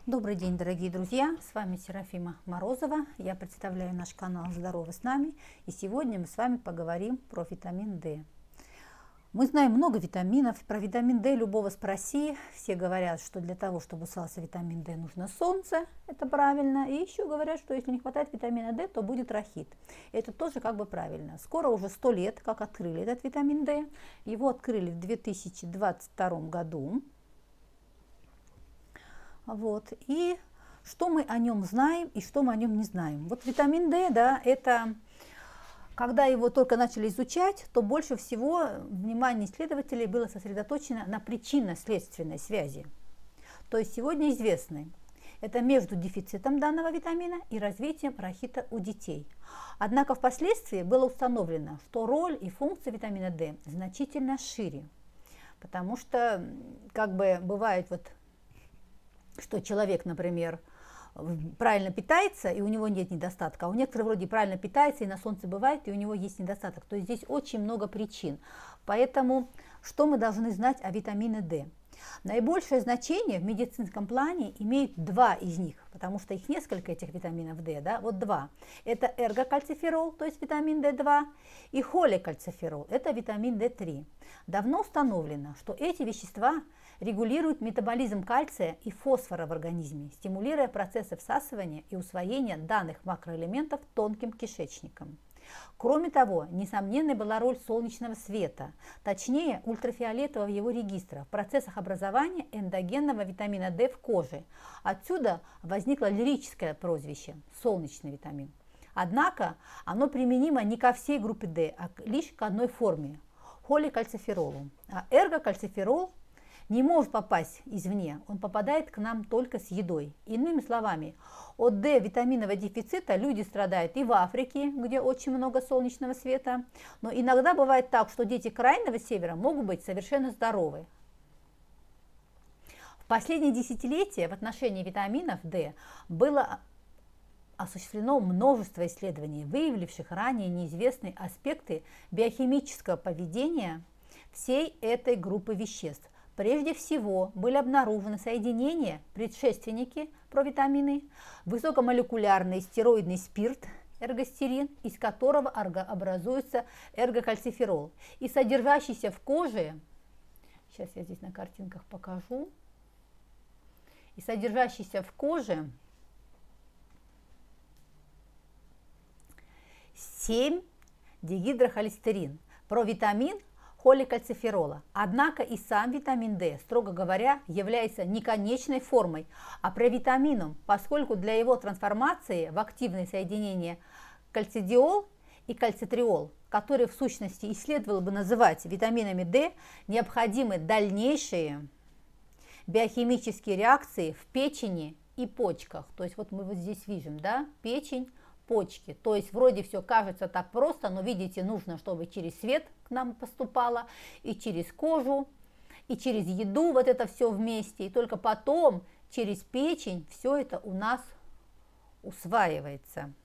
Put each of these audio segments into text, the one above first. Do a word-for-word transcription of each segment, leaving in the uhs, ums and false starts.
Добрый день, дорогие друзья! С вами Серафима Морозова. Я представляю наш канал «Здорово с нами». И сегодня мы с вами поговорим про витамин D. Мы знаем много витаминов. Про витамин D любого спроси. Все говорят, что для того, чтобы усваивался витамин D, нужно солнце. Это правильно. И еще говорят, что если не хватает витамина D, то будет рахит. Это тоже как бы правильно. Скоро уже сто лет, как открыли этот витамин D. Его открыли в две тысячи двадцать втором году. Вот. И что мы о нем знаем и что мы о нем не знаем. Вот витамин D, да, это, когда его только начали изучать, то больше всего внимание исследователей было сосредоточено на причинно-следственной связи. То есть сегодня известны, это между дефицитом данного витамина и развитием рахита у детей. Однако впоследствии было установлено, что роль и функция витамина D значительно шире. Потому что, как бы бывает вот, что человек, например, правильно питается, и у него нет недостатка, а у некоторых вроде правильно питается, и на солнце бывает, и у него есть недостаток. То есть здесь очень много причин. Поэтому что мы должны знать о витамине D? Наибольшее значение в медицинском плане имеют два из них, потому что их несколько, этих витаминов D, да, вот два. Это эргокальциферол, то есть витамин D два, и холекальциферол, это витамин D три. Давно установлено, что эти вещества регулируют метаболизм кальция и фосфора в организме, стимулируя процессы всасывания и усвоения данных макроэлементов тонким кишечником. Кроме того, несомненной была роль солнечного света, точнее ультрафиолетового его регистра в процессах образования эндогенного витамина D в коже. Отсюда возникло лирическое прозвище «солнечный витамин». Однако оно применимо не ко всей группе D, а лишь к одной форме – холекальциферолу. А эргокальциферол не может попасть извне, он попадает к нам только с едой. Иными словами, от D витаминового дефицита люди страдают и в Африке, где очень много солнечного света, но иногда бывает так, что дети крайнего севера могут быть совершенно здоровы. В последние десятилетия в отношении витаминов D было осуществлено множество исследований, выявивших ранее неизвестные аспекты биохимического поведения всей этой группы веществ. Прежде всего были обнаружены соединения, предшественники провитамины, высокомолекулярный стероидный спирт, эргостерин, из которого образуется эргокальциферол, и содержащийся в коже, сейчас я здесь на картинках покажу, и содержащийся в коже семь дигидрохолестерин, провитамин холекальциферола. Однако и сам витамин D, строго говоря, является не конечной формой, а провитамином, поскольку для его трансформации в активные соединения кальцидиол и кальцитриол, которые в сущности и следовало бы называть витаминами D, необходимы дальнейшие биохимические реакции в печени и почках. То есть вот мы вот здесь видим, да, печень, почки. То есть вроде все кажется так просто, но видите, нужно, чтобы через свет к нам поступало, и через кожу, и через еду, вот это все вместе, и только потом через печень все это у нас усваивается.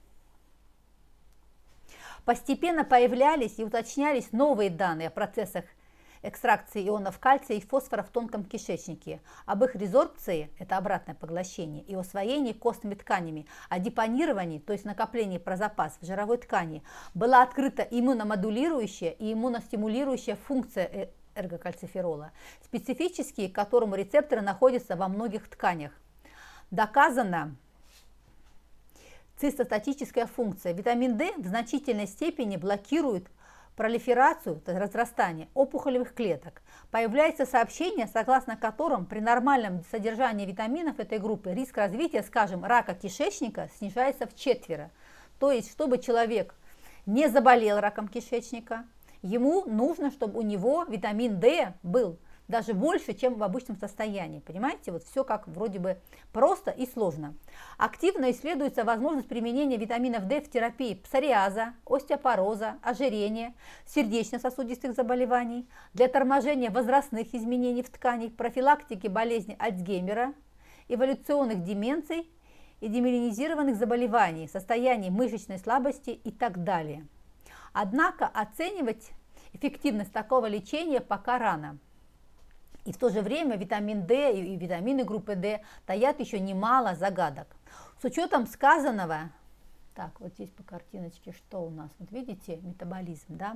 Постепенно появлялись и уточнялись новые данные о процессах экстракции ионов кальция и фосфора в тонком кишечнике, об их резорбции, это обратное поглощение, и усвоении костными тканями, о депонировании, то есть накоплении про запас в жировой ткани, была открыта иммуномодулирующая и иммуностимулирующая функция эргокальциферола, специфические к которому рецепторы находятся во многих тканях. Доказано цистостатическая функция. Витамин D в значительной степени блокирует пролиферацию, то есть разрастание опухолевых клеток. Появляется сообщение, согласно которым при нормальном содержании витаминов этой группы риск развития, скажем, рака кишечника снижается в четверо. То есть, чтобы человек не заболел раком кишечника, ему нужно, чтобы у него витамин D был даже больше, чем в обычном состоянии. Понимаете, вот все как вроде бы просто и сложно. Активно исследуется возможность применения витаминов D в терапии псориаза, остеопороза, ожирения, сердечно-сосудистых заболеваний, для торможения возрастных изменений в тканях, профилактики болезни Альцгеймера, эволюционных деменций и демиелинизированных заболеваний, состояний мышечной слабости и так далее. Однако оценивать эффективность такого лечения пока рано. И в то же время витамин D и витамины группы D таят еще немало загадок. С учетом сказанного, так, вот здесь по картиночке, что у нас, вот видите, метаболизм, да?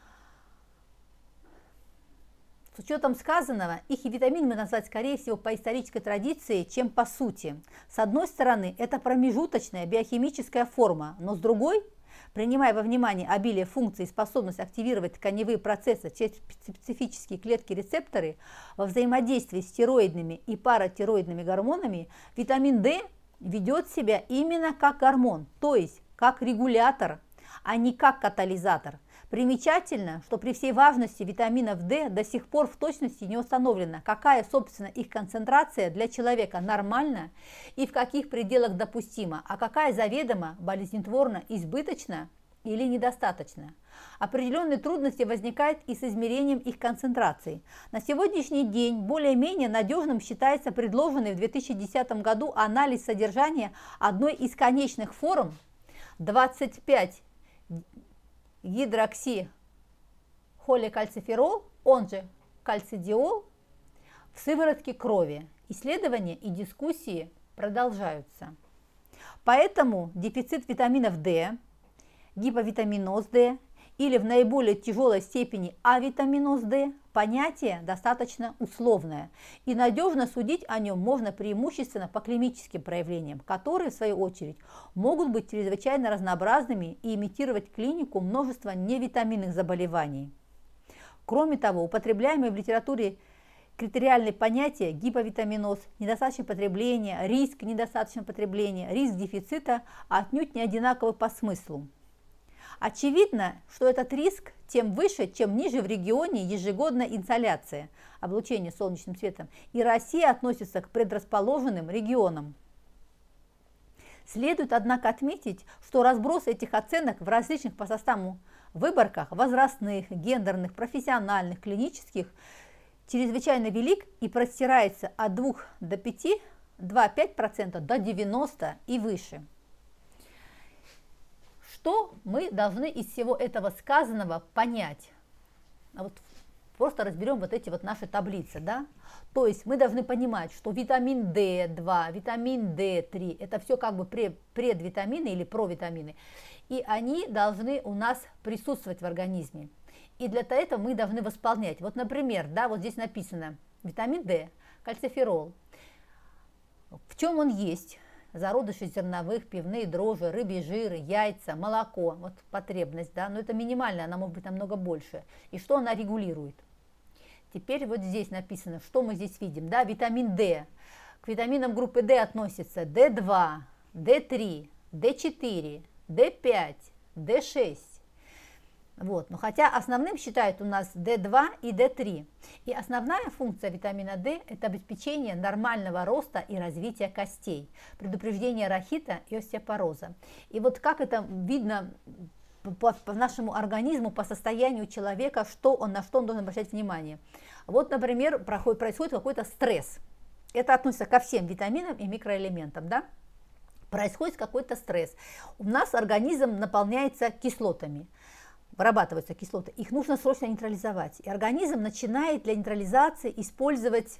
С учетом сказанного, их и витамин мы назвать, скорее всего, по исторической традиции, чем по сути. С одной стороны, это промежуточная биохимическая форма, но с другой, принимая во внимание обилие функций и способность активировать тканевые процессы через специфические клетки-рецепторы во взаимодействии с тироидными и паратироидными гормонами, витамин D ведет себя именно как гормон, то есть как регулятор, а не как катализатор. Примечательно, что при всей важности витаминов D до сих пор в точности не установлено, какая, собственно, их концентрация для человека нормальна и в каких пределах допустима, а какая заведомо болезнетворно избыточна или недостаточно. Определенные трудности возникают и с измерением их концентрации. На сегодняшний день более-менее надежным считается предложенный в две тысячи десятом году анализ содержания одной из конечных форм двадцать пять гидроксихоликальциферол, он же кальцидиол, в сыворотке крови. Исследования и дискуссии продолжаются. Поэтому дефицит витаминов D, гиповитаминоз D или в наиболее тяжелой степени авитаминоз D понятие достаточно условное, и надежно судить о нем можно преимущественно по клиническим проявлениям, которые, в свою очередь, могут быть чрезвычайно разнообразными и имитировать клинику множества невитаминных заболеваний. Кроме того, употребляемые в литературе критериальные понятия гиповитаминоз, недостаточное потребление, риск недостаточного потребления, риск дефицита отнюдь не одинаковы по смыслу. Очевидно, что этот риск тем выше, чем ниже в регионе ежегодная инсоляция, облучение солнечным светом, и Россия относится к предрасположенным регионам. Следует, однако, отметить, что разброс этих оценок в различных по составу выборках возрастных, гендерных, профессиональных, клинических чрезвычайно велик и простирается от двух до пяти, два и пять процентов до девяноста и выше. Что мы должны из всего этого сказанного понять? А вот просто разберем вот эти вот наши таблицы, да? То есть мы должны понимать, что витамин дэ два, витамин дэ три, это все как бы предвитамины или провитамины, и они должны у нас присутствовать в организме. И для этого мы должны восполнять. Вот, например, да, вот здесь написано витамин D, кальциферол. В чем он есть? Зародыши зерновых, пивные дрожжи, рыбьи жиры, яйца, молоко, вот потребность, да, но это минимальная, она может быть намного больше. И что она регулирует? Теперь вот здесь написано, что мы здесь видим, да, витамин D. К витаминам группы D относятся дэ два, дэ три, дэ четыре, дэ пять, дэ шесть. Вот. Но хотя основным считают у нас дэ два и дэ три. И основная функция витамина D – это обеспечение нормального роста и развития костей, предупреждение рахита и остеопороза. И вот как это видно по, по нашему организму, по состоянию человека, что он, на что он должен обращать внимание. Вот, например, проходит, происходит какой-то стресс. Это относится ко всем витаминам и микроэлементам, да? Происходит какой-то стресс. У нас организм наполняется кислотами. Вырабатываются кислоты, их нужно срочно нейтрализовать. И организм начинает для нейтрализации использовать,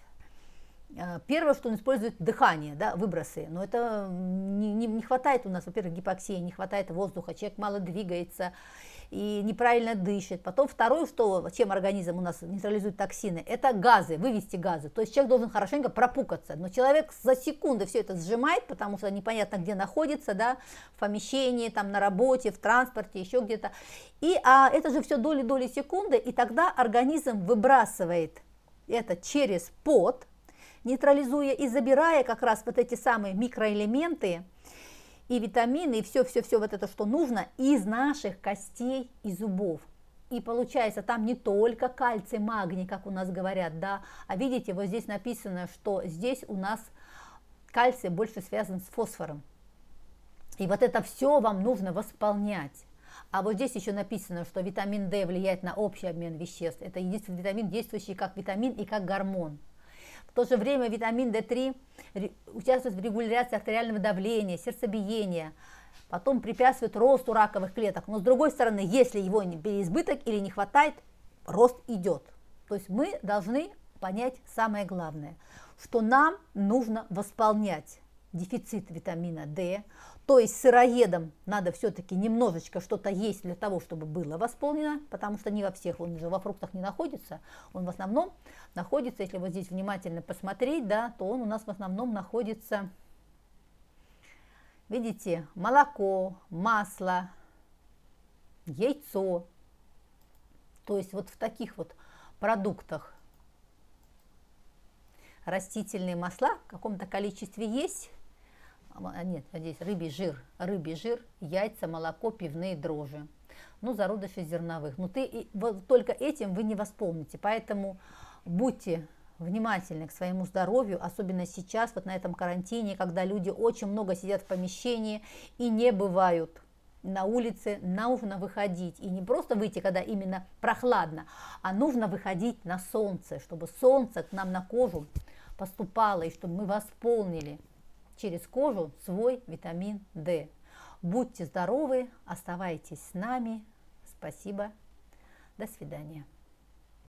первое, что он использует, дыхание, да, выбросы. Но это не, не, не хватает у нас, во-первых, гипоксии, не хватает воздуха, человек мало двигается и неправильно дышит. Потом второе, что, чем организм у нас нейтрализует токсины, это газы, вывести газы. То есть человек должен хорошенько пропукаться. Но человек за секунды все это сжимает, потому что непонятно где находится, да, в помещении, там, на работе, в транспорте, еще где-то. И а это же все доли-доли секунды, и тогда организм выбрасывает это через пот, нейтрализуя и забирая как раз вот эти самые микроэлементы, и витамины, и все-все-все вот это, что нужно, из наших костей и зубов. И получается, там не только кальций, магний, как у нас говорят, да, а видите, вот здесь написано, что здесь у нас кальций больше связан с фосфором. И вот это все вам нужно восполнять. А вот здесь еще написано, что витамин D влияет на общий обмен веществ. Это единственный витамин, действующий как витамин и как гормон. В то же время витамин дэ три участвует в регуляции артериального давления, сердцебиения, потом препятствует росту раковых клеток. Но с другой стороны, если его переизбыток или не хватает, рост идет. То есть мы должны понять самое главное, что нам нужно восполнять дефицит витамина D, то есть сыроедам надо все-таки немножечко что-то есть для того, чтобы было восполнено, потому что не во всех, он же во фруктах не находится, он в основном находится, если вот здесь внимательно посмотреть, да, то он у нас в основном находится, видите, молоко, масло, яйцо, то есть вот в таких вот продуктах растительные масла в каком-то количестве есть. А нет, здесь рыбий жир, рыбий жир, яйца, молоко, пивные дрожжи, ну, зародыши зерновых. Ну, ты, вот, только этим вы не восполните, поэтому будьте внимательны к своему здоровью, особенно сейчас, вот на этом карантине, когда люди очень много сидят в помещении и не бывают на улице, нужно выходить. И не просто выйти, когда именно прохладно, а нужно выходить на солнце, чтобы солнце к нам на кожу поступало, и чтобы мы восполнили через кожу свой витамин D. Будьте здоровы, оставайтесь с нами. Спасибо. До свидания.